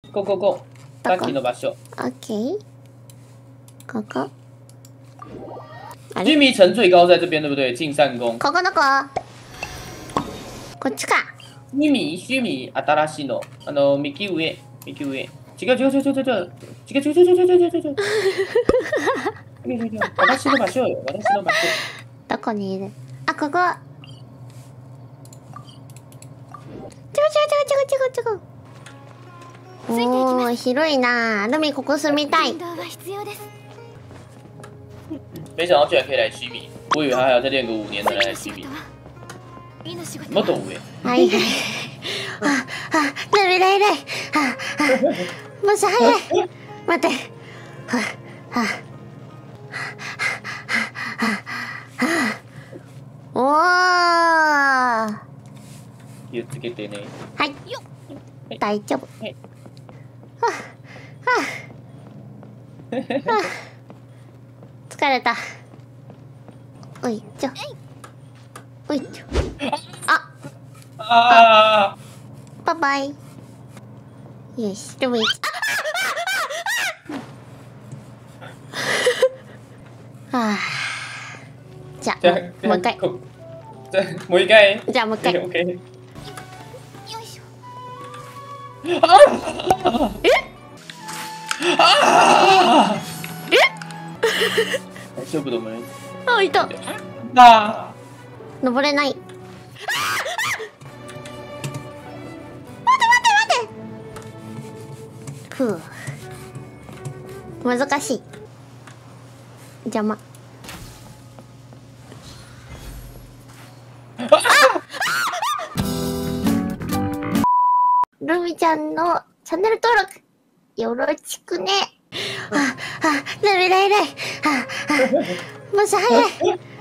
こここ。さっきの場所。 オッケー。ここ。あ须れ弥城最高在这边，对不对？晋善宫。 ここどこ？こっちか。 须弥、新しいの。右上、右上。違う違う違う違う違う。違う違う違う違う違う違う違う違う違う。私の場所よ。私の場所。 どこにいる？あ、ここ。違う。おー、広いな。ルミここ住みたい。 没想到居然可以来须弥，我以为他还要再练个5年才来须弥。もっと上。 はいはい。あ、ルミだいだい。もし早い。待って。おー。 気をつけてね。 はい。大丈夫。疲れた。おいっちょ。おいっちょ。 あバイバイ。よし、ルミ。はあ。じゃあ、もう一回。 もう一回。 じゃあもう一回。 オッケー。大丈夫だもんね。 あ、いた。登れない。待て。ふう。難しい。邪魔。ルミちゃんのチャンネル登録よろしくね。ルミだいだい。もし早い。